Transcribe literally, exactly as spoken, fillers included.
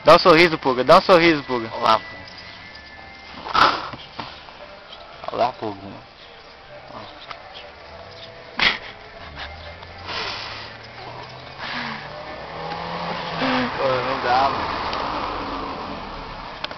Dá um sorriso, Pulga. Dá um sorriso, Pulga. Olá, Pulga. Olá, Pulga. Pô, não dá, mano.